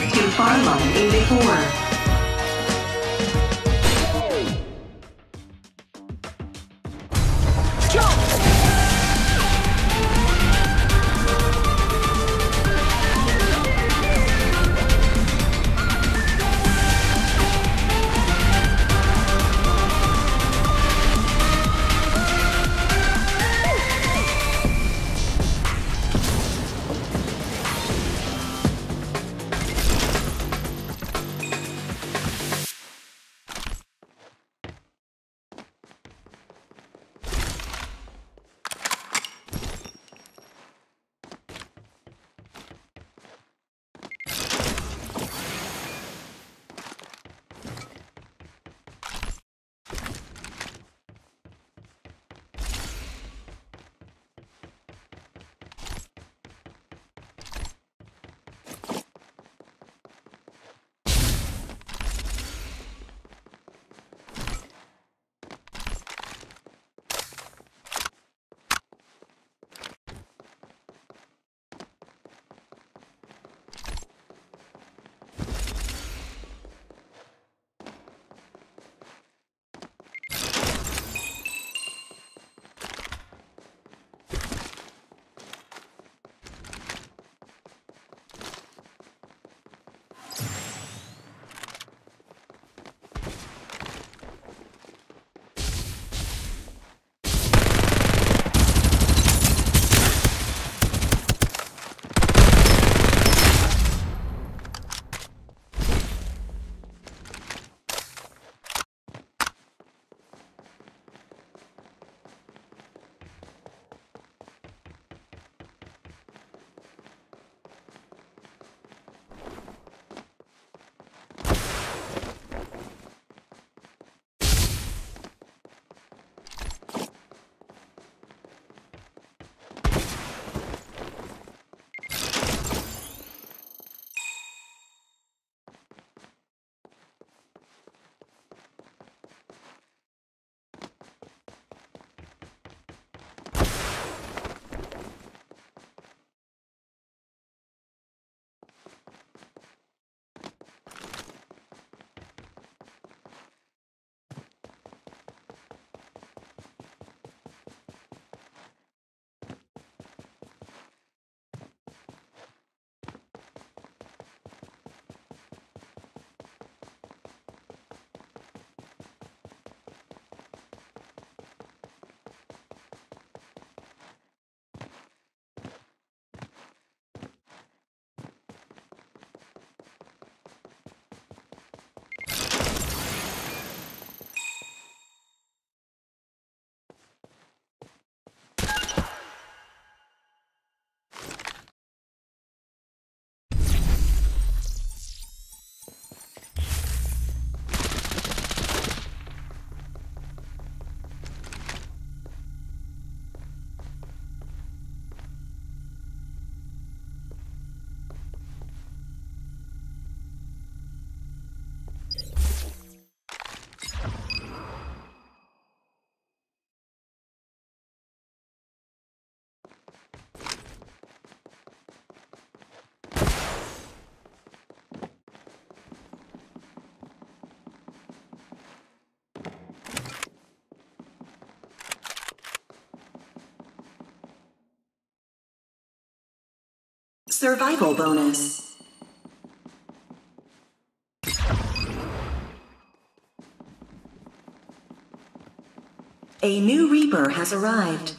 to Farline 84. Survival bonus. A new Reaper has arrived.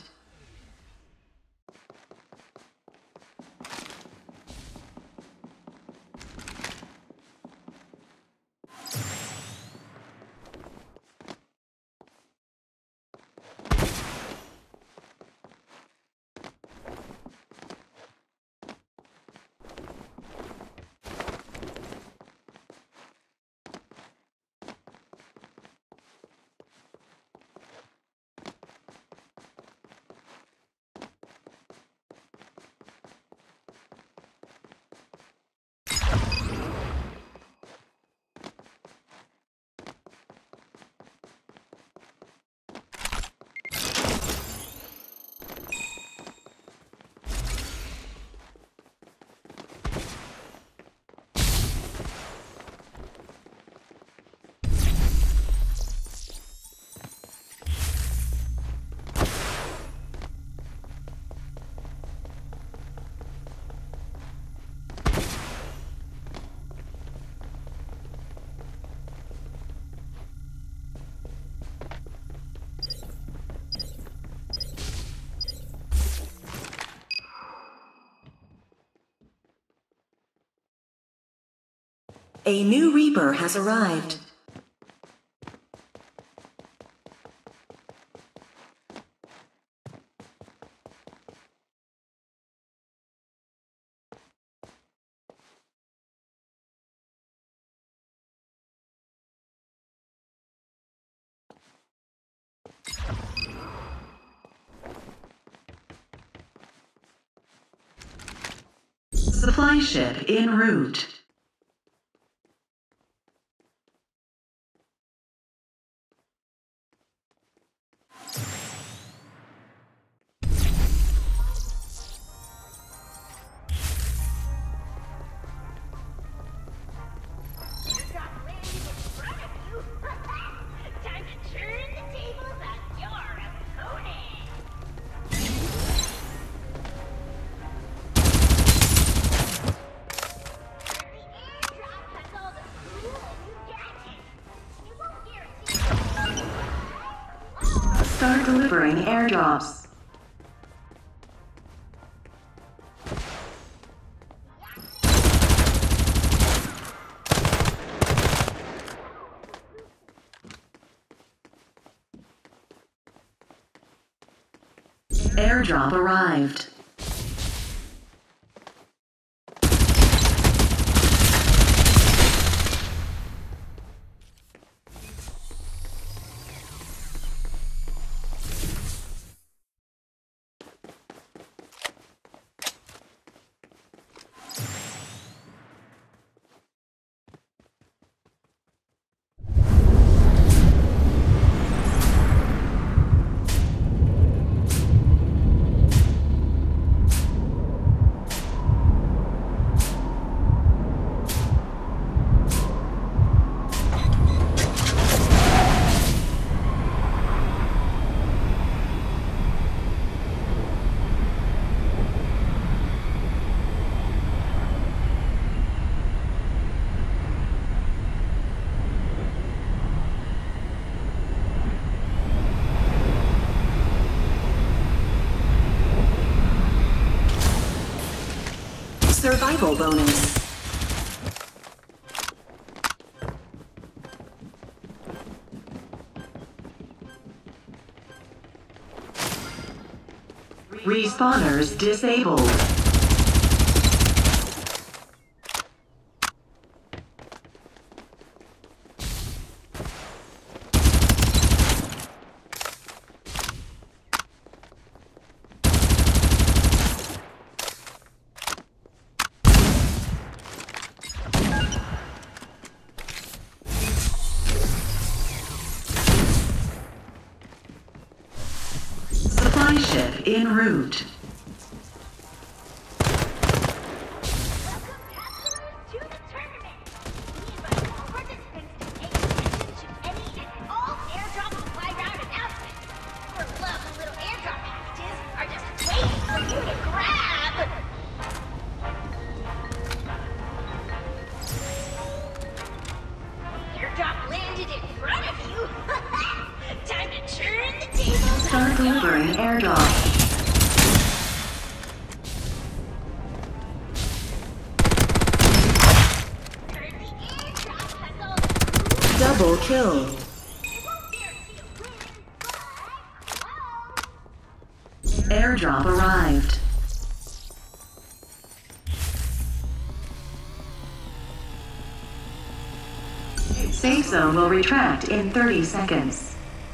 A new Reaper has arrived. Supply ship en route. Start delivering airdrops. Airdrop arrived. Survival bonus. Respawners disabled. Supply ship en route. Start delivering airdrop. Double kill. Airdrop arrived. Safe zone will retract in 30 seconds.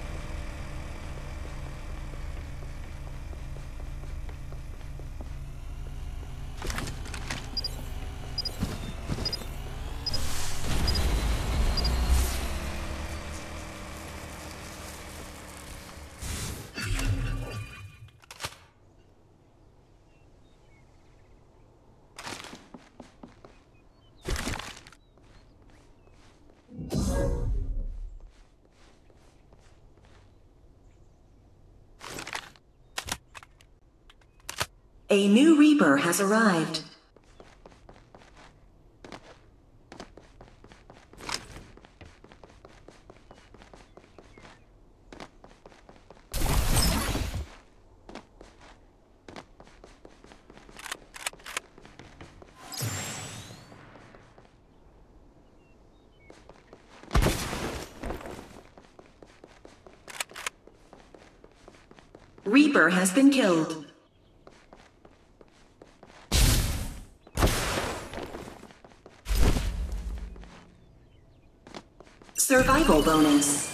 A new Reaper has arrived. Reaper has been killed. Survival bonus.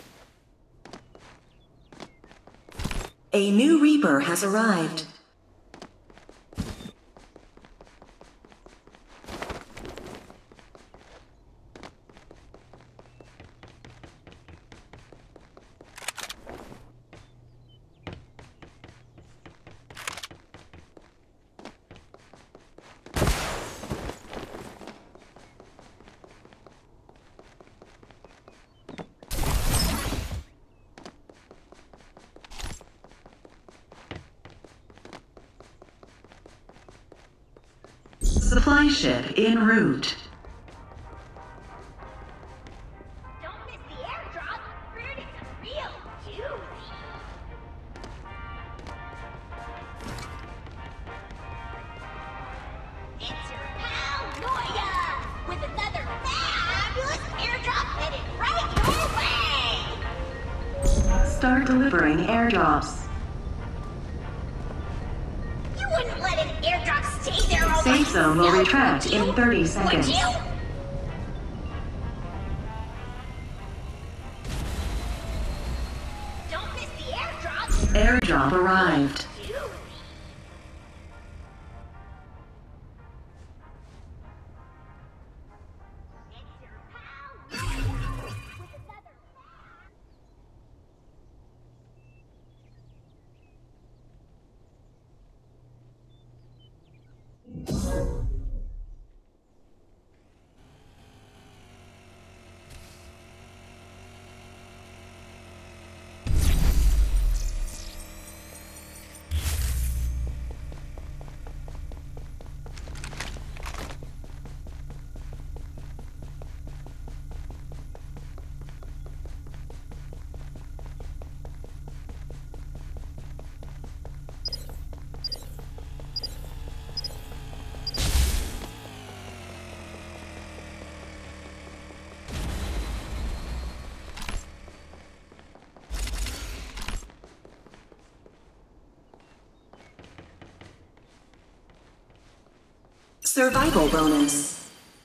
A new Reaper has arrived. Supply ship en route. Don't miss the airdrop. Bird is a real doozy. It's your pal Noya with another fabulous airdrop headed right your way. Start delivering airdrops. You wouldn't let an airdrop stay there all Safe zone will retract in 30 Would seconds. you? Don't miss the airdrop. Airdrop arrived. Doozy. It's your pal Noya with another Survival bonus.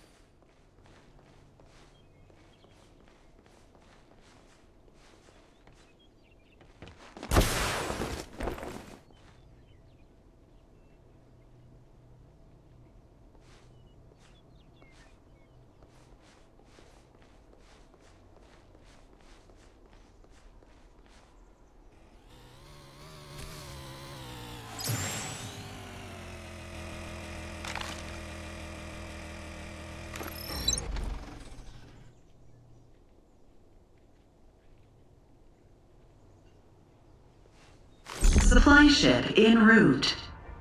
Supply ship en route.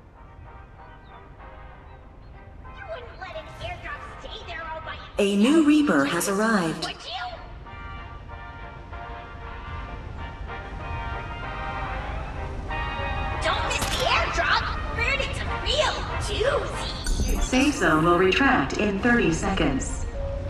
You wouldn't let an airdrop stay there all by itself. A new Reaper has arrived. Would you? Don't miss the airdrop. Bird is a real doozy. Safe zone will retract in 30 seconds.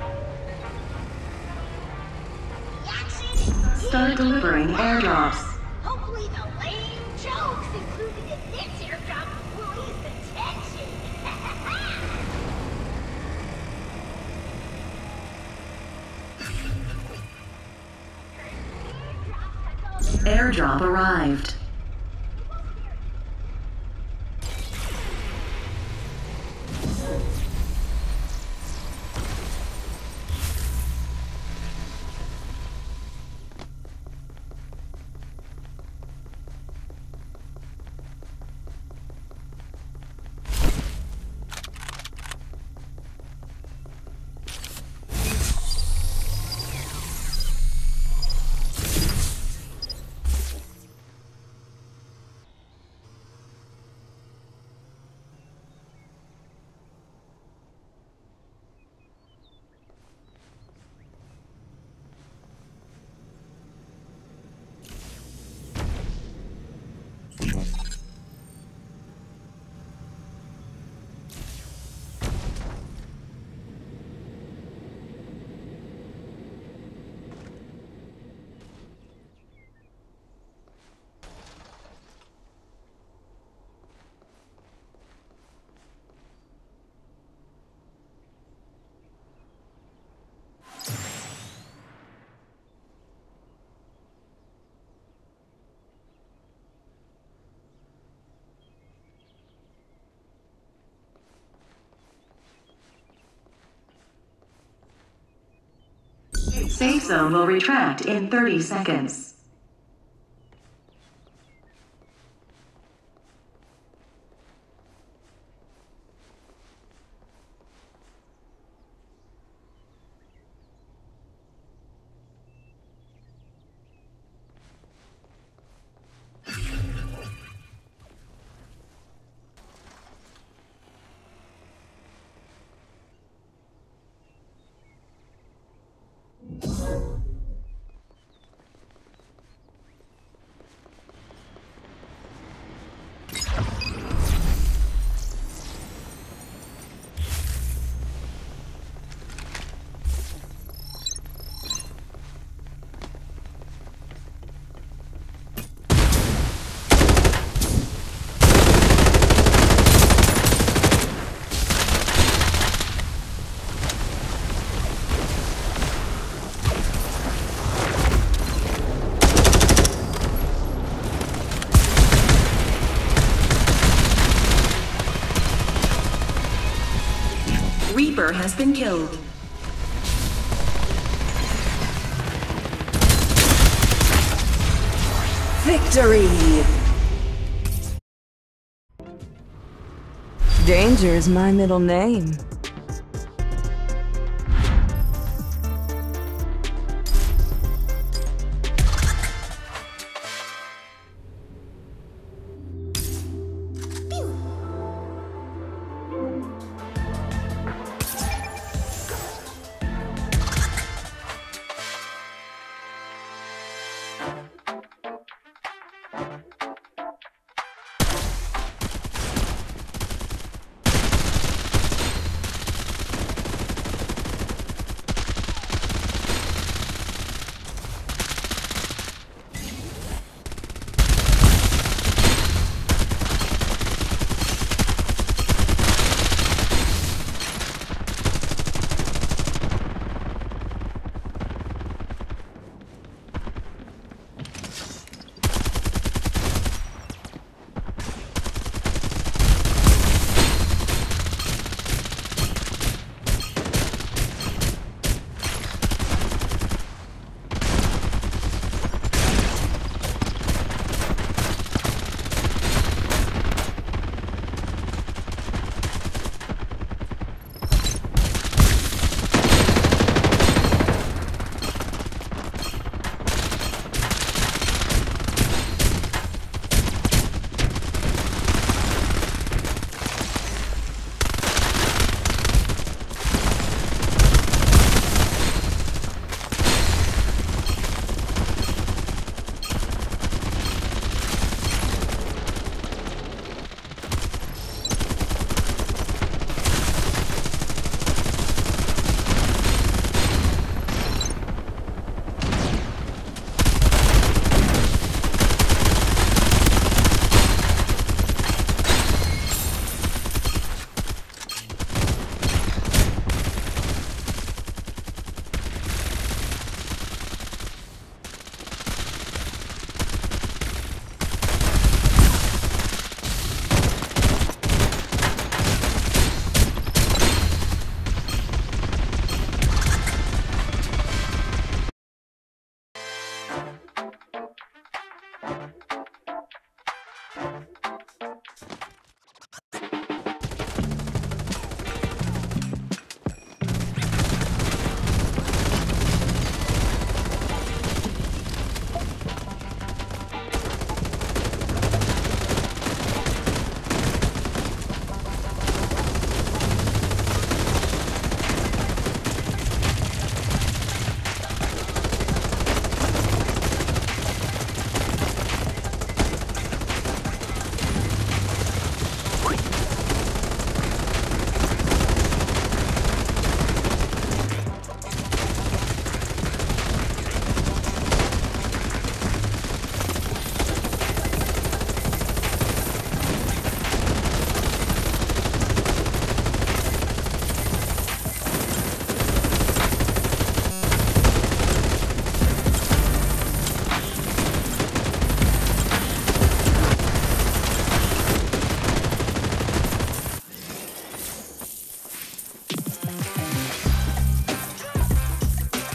The action Start delivering airdrops. Hopefully the lame jokes included in this airdrop will ease the tension. Airdrop arrived. Safe zone will retract in 30 seconds. Reaper has been killed. Victory! Danger is my middle name.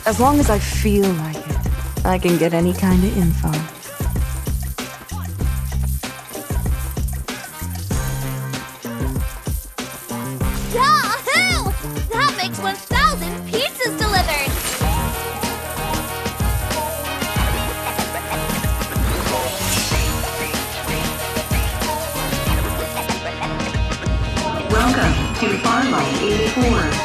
As long as I feel like it, I can get any kind of info. Yahoo! That makes 1,000 pizzas delivered! Welcome to Farlight 84.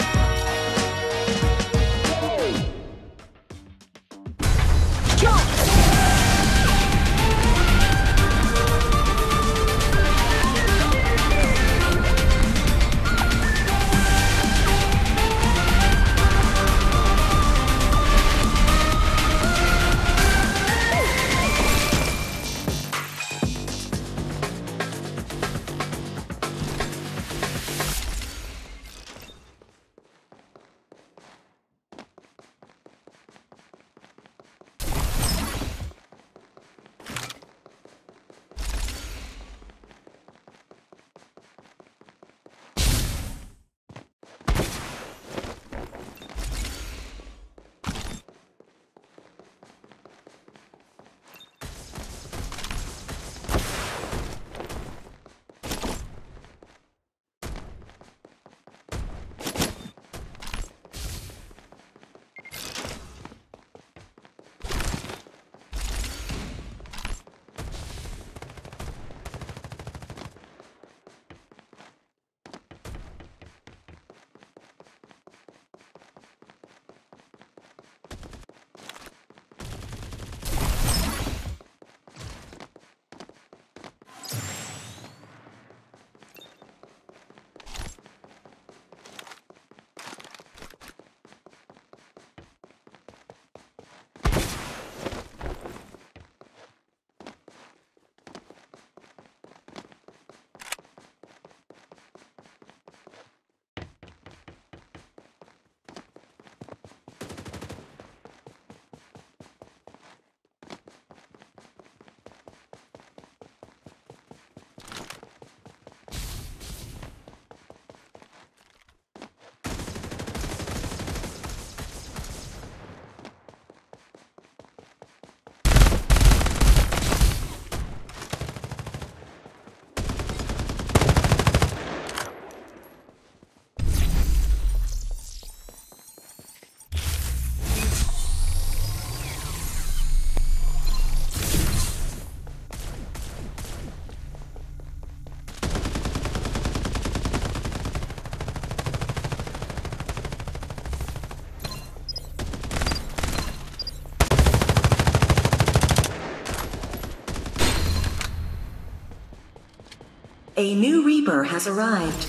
A new Reaper has arrived.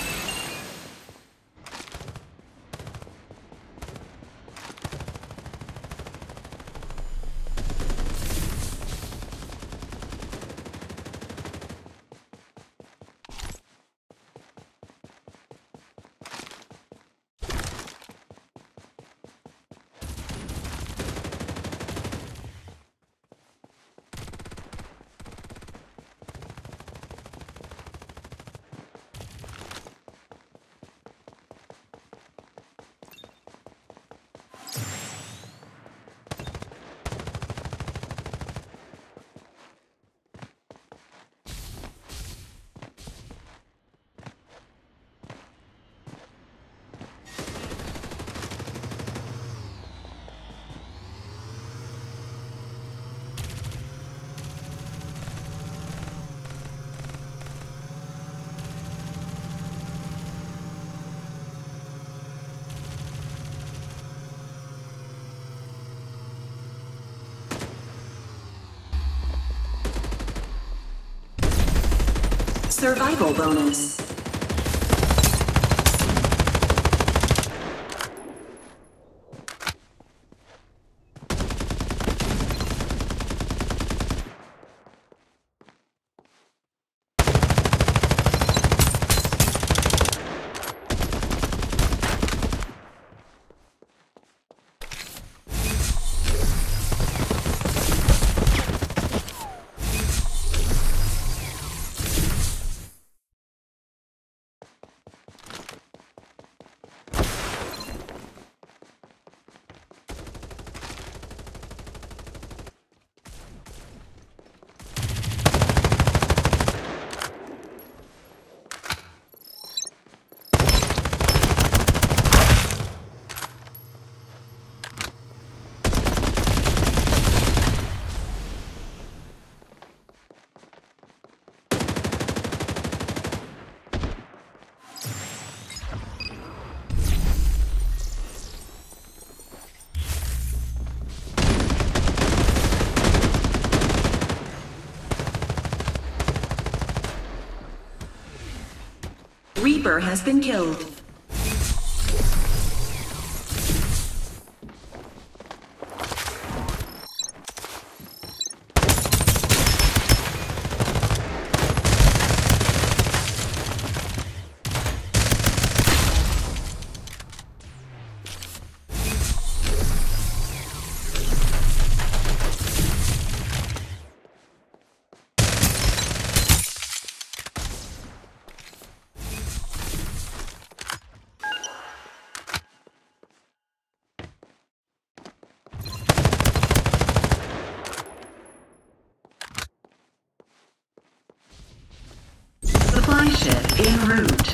Survival bonus. Reaper has been killed. Supply ship en route.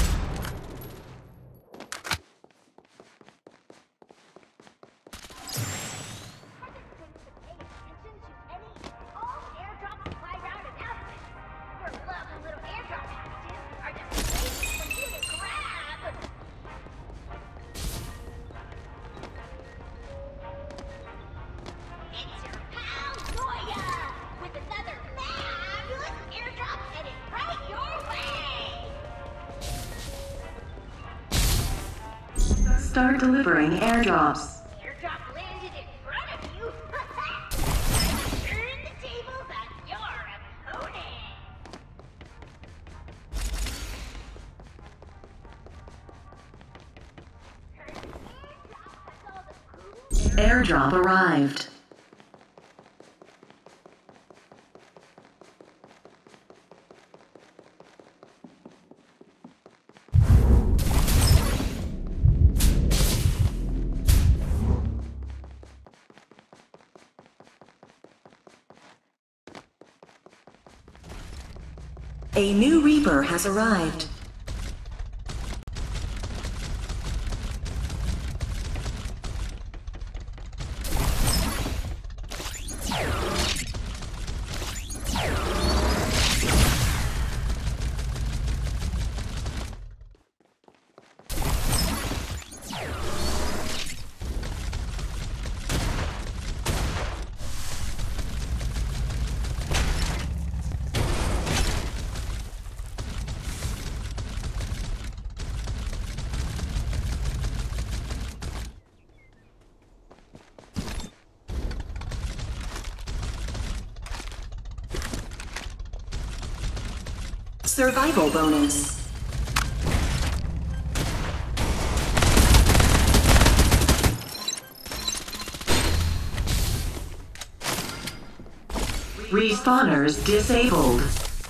Start delivering airdrops. Airdrop landed in front of you. Turn the tables on your opponent. Airdrop arrived. A new Reaper has arrived. Survival bonus. Respawners disabled.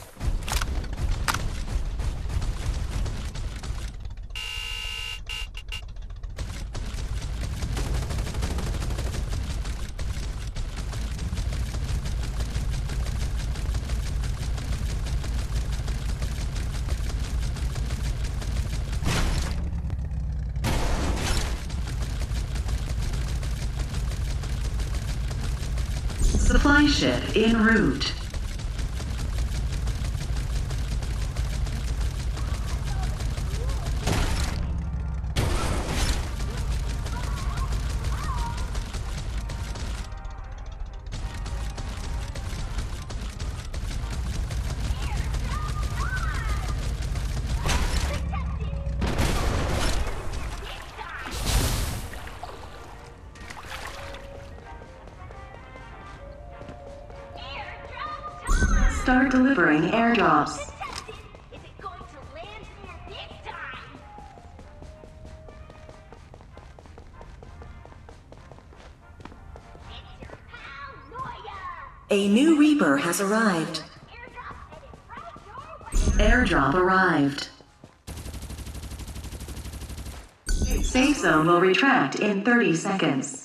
Supply ship en route. Start delivering airdrops. Is it going to land this time? It's your pal Noya. A new Reaper has arrived. Airdrop arrived. Safe zone will retract in 30 seconds.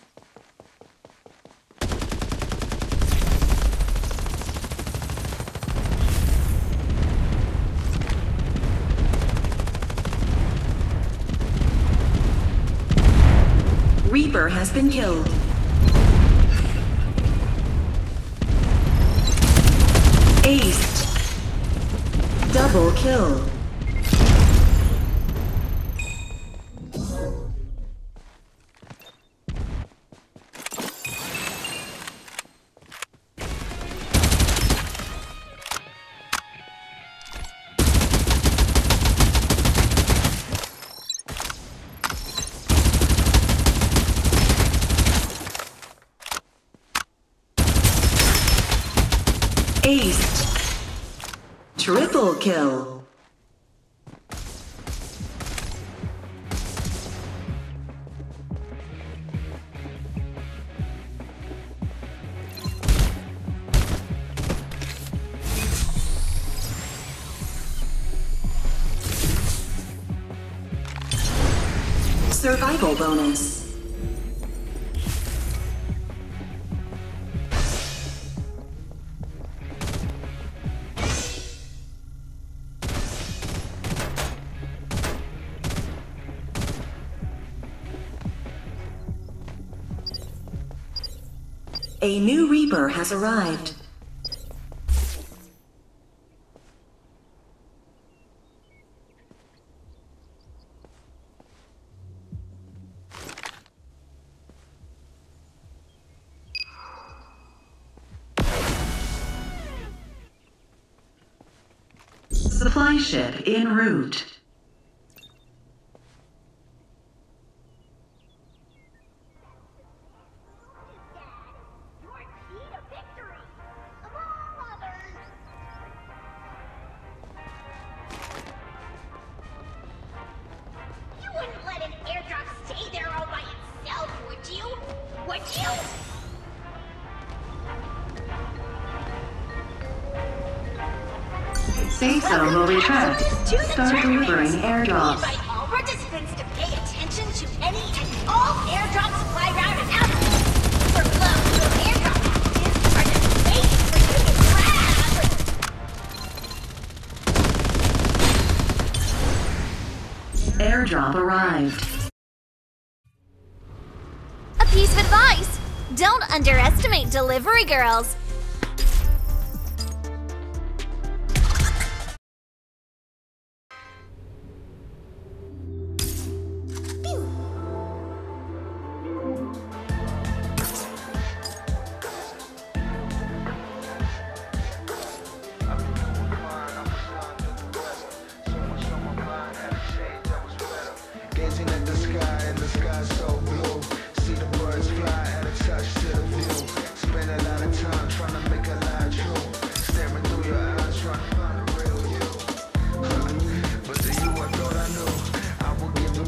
Reaper has been killed. Aced. Double kill. Ace. Triple kill. Survival bonus. A new Reaper has arrived. Supply ship en route. Your key to victory, among others. You wouldn't let an airdrop stay there all by itself, would you? Would you? Safe zone will retract. Start delivering We airdrops. invite all participants to pay attention to any and all airdrop supply route announcements. For flow through airdrop packages are just waiting for you to grab. Airdrop arrived. A piece of advice: don't underestimate delivery girls. Gazing at the sky and the sky so blue. See the birds fly at a touch to the view. Spend a lot of time trying to make a lie true. Staring through your eyes trying to find the real you. But the you I thought I knew, I will give them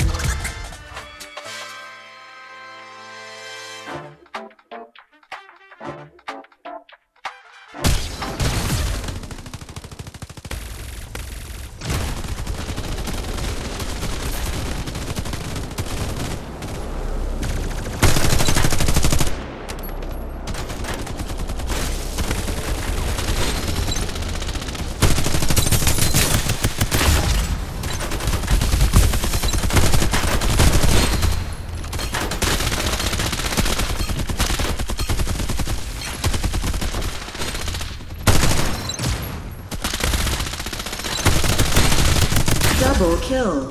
Double kill.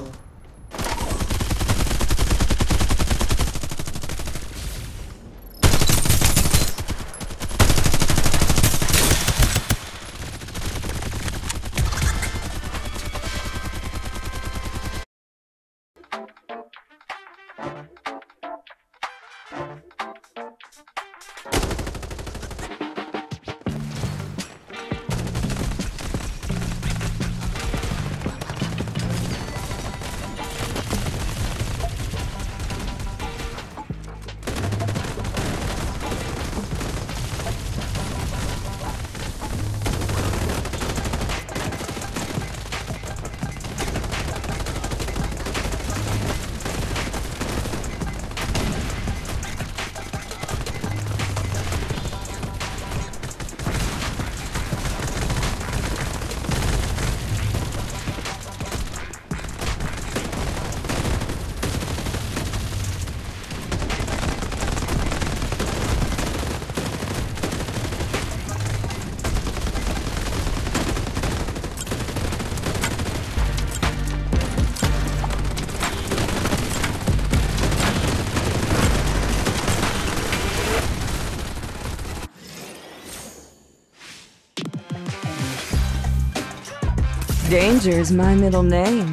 Danger's my middle name.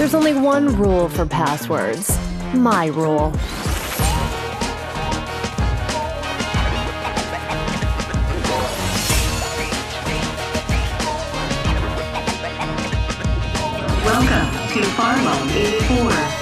There's only one rule for passwords. My rule. Welcome to Farlow 84.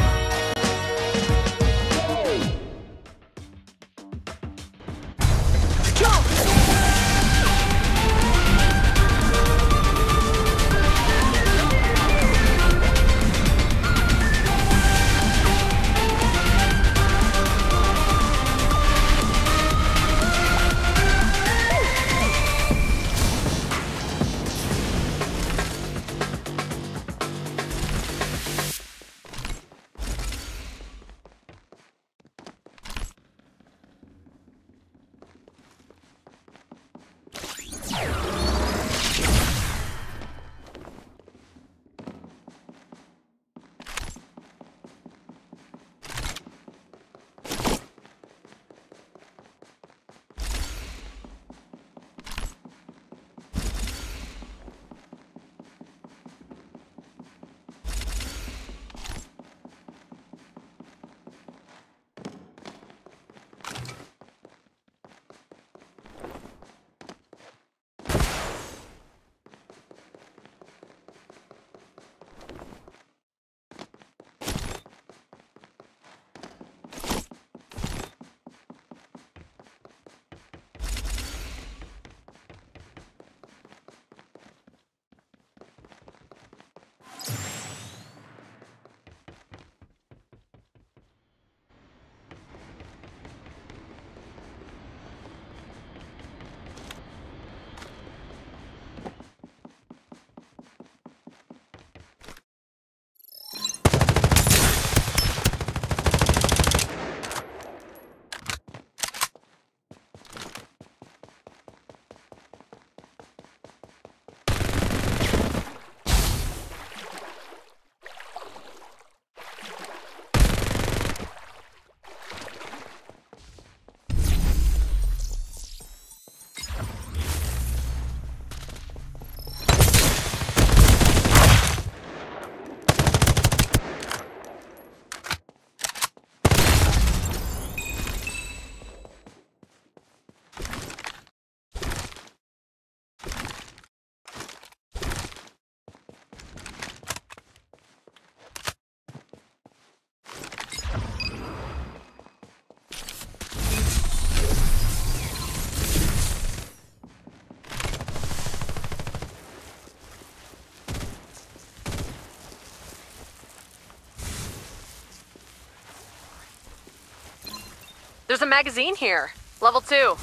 There's a magazine here. Level 2.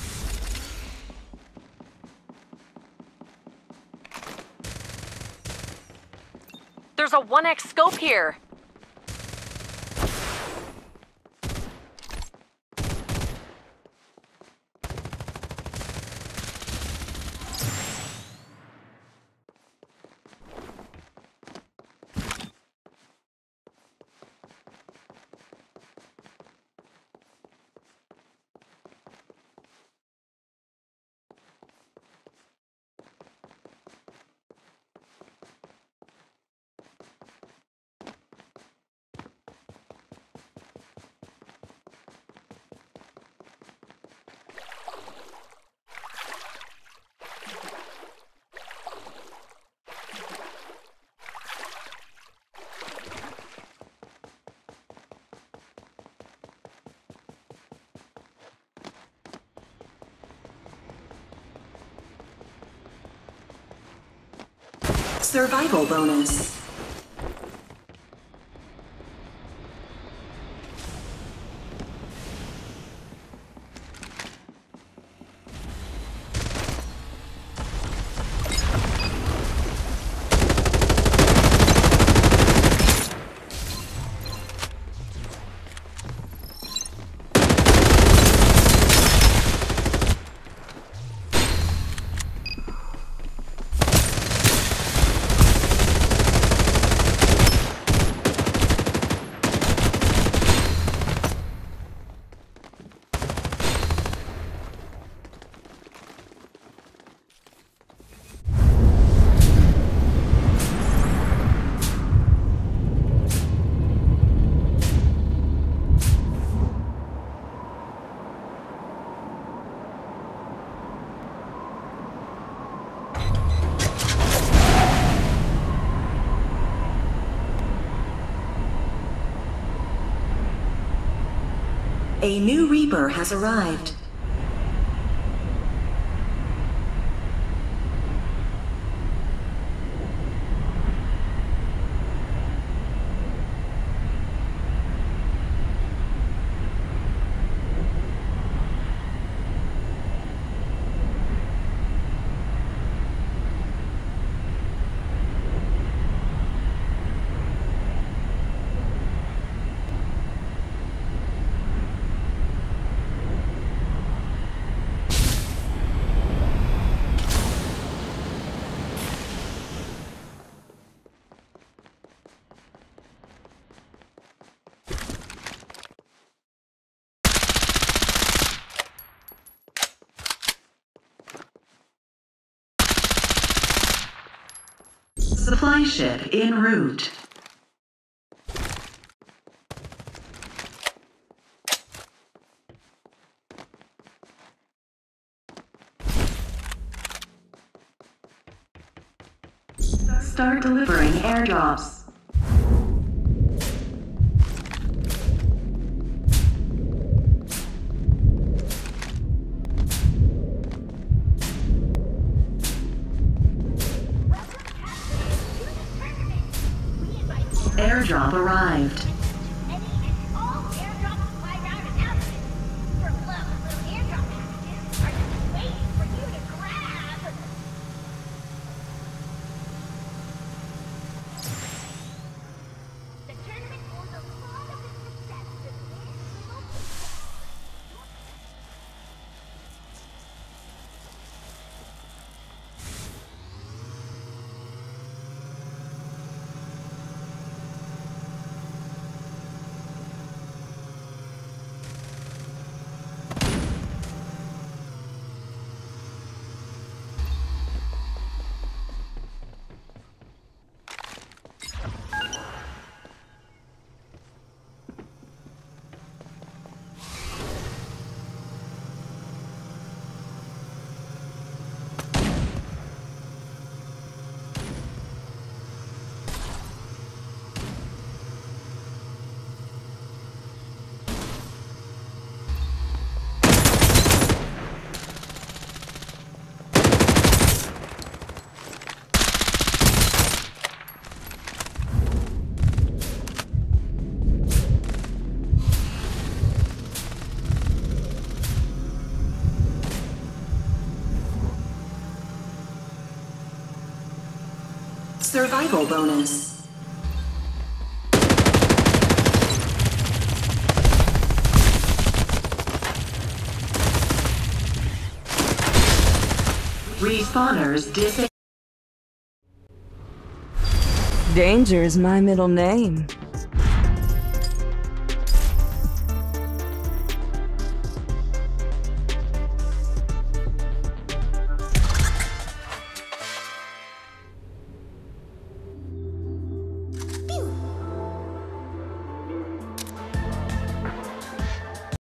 There's a 1x scope here. Survival bonus. A new Reaper has arrived. Supply ship en route. Start delivering airdrops. Airdrop arrived. Any and all airdrop supply route announcements. Your glow little airdrop packages are just waiting for you to grab. The tournament owes a lot of its success to this little Survival bonus. Respawners disabled. Danger is my middle name.